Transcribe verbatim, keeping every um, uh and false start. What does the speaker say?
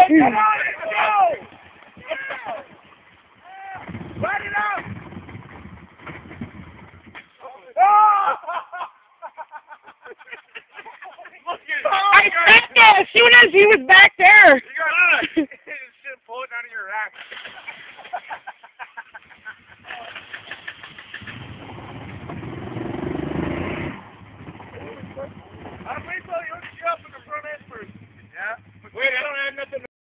Come on, let's go! Run it up! Oh! I said that as soon as he was back there.